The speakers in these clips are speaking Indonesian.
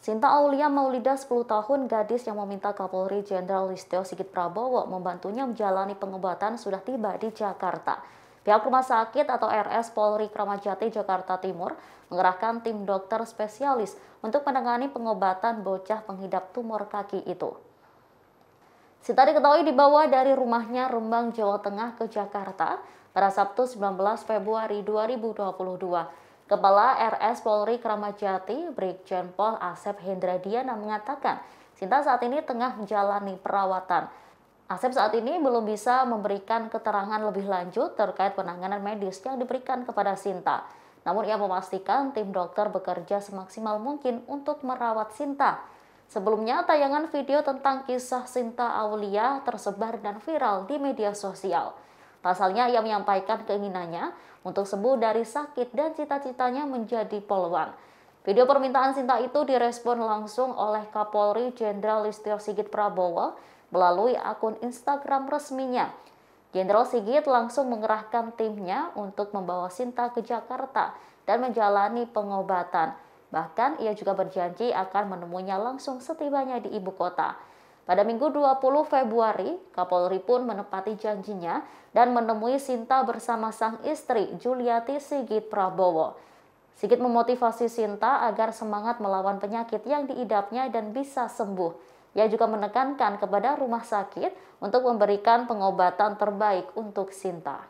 Sinta Aulia Maulida, 10 tahun, gadis yang meminta Kapolri Jenderal Listio Sigit Prabowo membantunya menjalani pengobatan sudah tiba di Jakarta. Pihak rumah sakit atau RS Polri Kramat Jati, Jakarta Timur mengerahkan tim dokter spesialis untuk menangani pengobatan bocah pengidap tumor kaki itu. Sinta diketahui dibawa dari rumahnya Rembang, Jawa Tengah ke Jakarta pada Sabtu 19 Februari 2022. Kepala RS Polri Kramat Jati, Brigjen Pol Asep Hendradiana mengatakan, Sinta saat ini tengah menjalani perawatan. Asep saat ini belum bisa memberikan keterangan lebih lanjut terkait penanganan medis yang diberikan kepada Sinta. Namun ia memastikan tim dokter bekerja semaksimal mungkin untuk merawat Sinta. Sebelumnya, tayangan video tentang kisah Sinta Aulia tersebar dan viral di media sosial. Pasalnya, ia menyampaikan keinginannya untuk sembuh dari sakit dan cita-citanya menjadi polwan. Video permintaan Sinta itu direspon langsung oleh Kapolri Jenderal Listio Sigit Prabowo melalui akun Instagram resminya. Jenderal Sigit langsung mengerahkan timnya untuk membawa Sinta ke Jakarta dan menjalani pengobatan. Bahkan ia juga berjanji akan menemuinya langsung setibanya di ibu kota. Pada Minggu 20 Februari, Kapolri pun menepati janjinya dan menemui Sinta bersama sang istri Juliati Sigit Prabowo. Sigit memotivasi Sinta agar semangat melawan penyakit yang diidapnya dan bisa sembuh. Ia juga menekankan kepada rumah sakit untuk memberikan pengobatan terbaik untuk Sinta.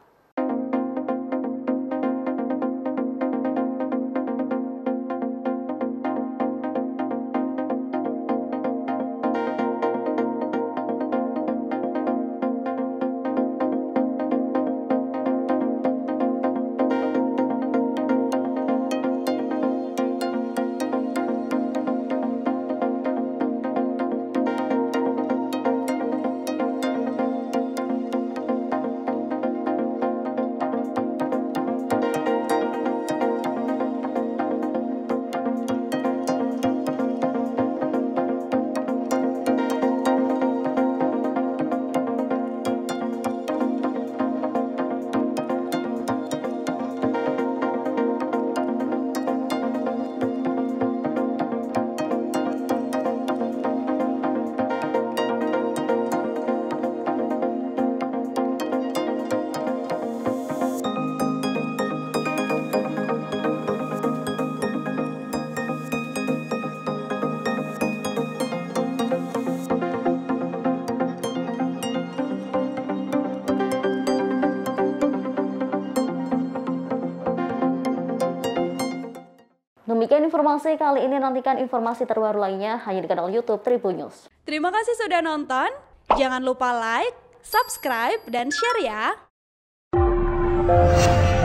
Demikian informasi kali ini, nantikan informasi terbaru lainnya hanya di kanal YouTube Tribun News. Terima kasih sudah nonton, jangan lupa like, subscribe, dan share ya!